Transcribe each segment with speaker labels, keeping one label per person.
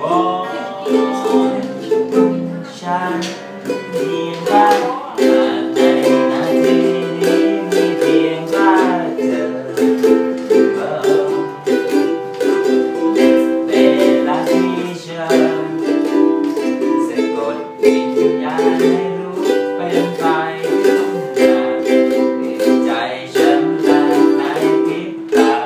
Speaker 1: ฉันเพียงรักในนาทีนี้มีเพียงรักเธอเวลาที่ฉันสะกดวิญญาณให้รู้เป็นไปใจฉันและในพริบตา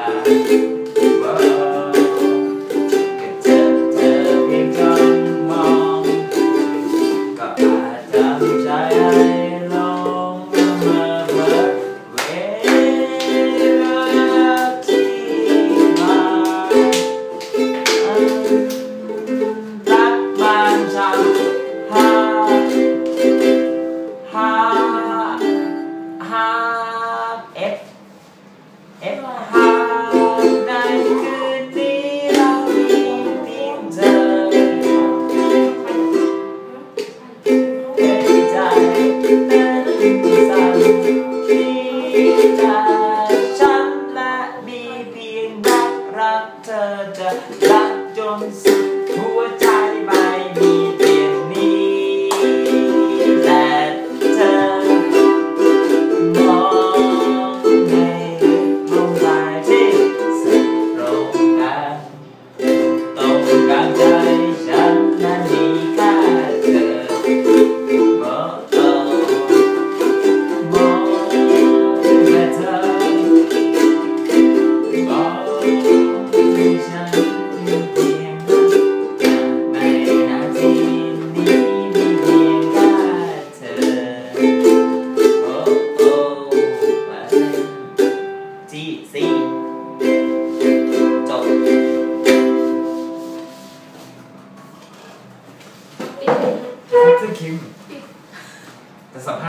Speaker 1: เธอเพียงจ้องมองก็อาจทำใจให้ลงเมื่อเบิดเวลาที่มารักมันช่างหาหาในคืนนี้เรามีเพียงเธอใจเต้นสั่นที่จากฉันและมีเพียงรักเธอจะรักจนสุดหัวใจ